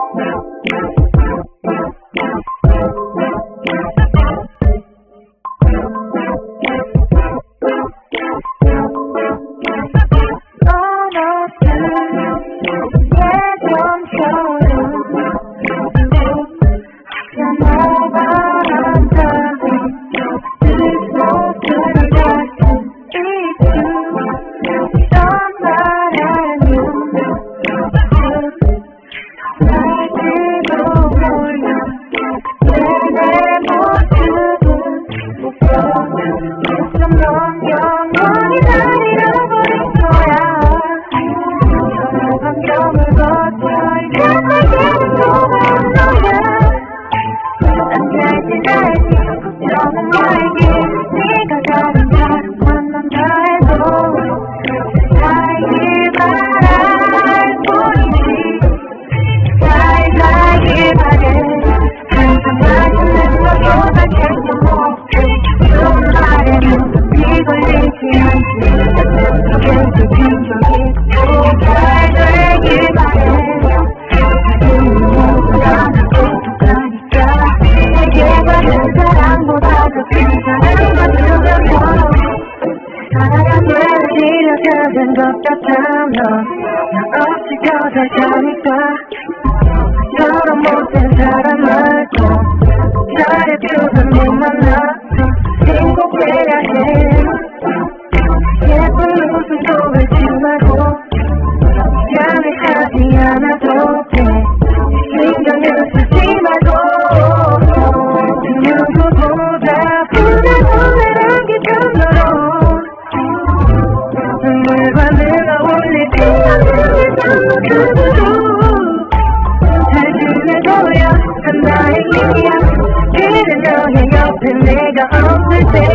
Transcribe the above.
작은 것 같아 나 없이 거절하니까 너로 못된 사람 말고 잘해주던 못 만나서 행복해야 해 예쁜 웃음도 외치 말고 미안해하지 않아도 돼 신경을 쓰지 말고 누구보다 불안한 게 정도로 눈물과 내가 올릴 잘 지내줘야 한 나의 일이야 그래 너의 옆에 내가 없을 때